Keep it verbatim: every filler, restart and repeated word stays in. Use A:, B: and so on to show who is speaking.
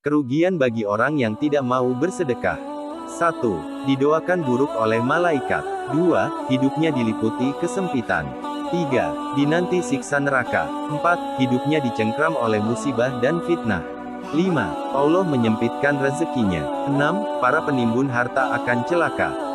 A: Kerugian bagi orang yang tidak mau bersedekah. satu. Didoakan buruk oleh malaikat. dua. Hidupnya diliputi kesempitan. tiga. Dinanti siksa neraka. empat. Hidupnya dicengkram oleh musibah dan fitnah. lima. Allah menyempitkan rezekinya. enam. Para penimbun harta akan celaka.